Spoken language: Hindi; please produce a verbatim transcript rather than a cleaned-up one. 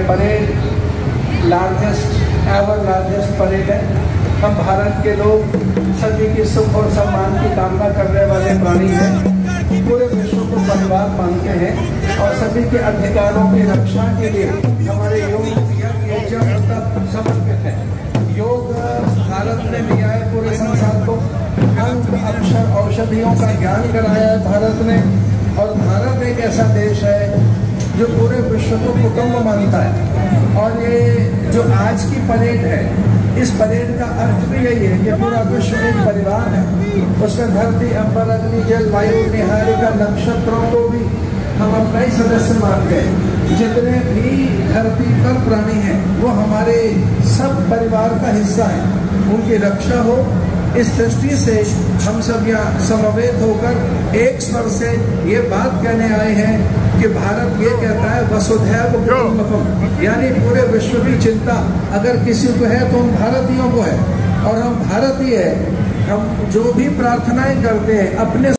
Parade largest ever largest parade है। हम भारत के लोग सभी की सुख और सम्मान की कामना करने वाले प्राणी हैं, पूरे विश्व को परिवार मानते हैं और सभी के अधिकारों की रक्षा के लिए हमारे योग तक समर्पित है। योग भारत ने दिया है पूरे संसार को, अंग अक्षर औषधियों का ज्ञान कराया है भारत ने, और भारत एक ऐसा देश है जो पूरे विश्व को कुटुंब मानता है। और ये जो आज की परेड है, इस परेड का अर्थ भी यही है कि पूरा विश्व एक परिवार है। उसमें धरती, अंबर, अग्नि, जल, वायु, निहारिका, नक्षत्रों को भी हम अपना ही सदस्य मानते हैं। जितने भी धरती पर प्राणी हैं वो हमारे सब परिवार का हिस्सा है। उनकी रक्षा हो, इस दृष्टि से हम सब यहाँ समवेत होकर एक स्वर से ये बात कहने आए हैं कि भारत ये कहता है वसुधैव कुटुम्बकम, यानी पूरे विश्व की चिंता अगर किसी को है तो हम भारतीयों को है, और हम भारतीय है। हम जो भी प्रार्थनाएं करते हैं अपने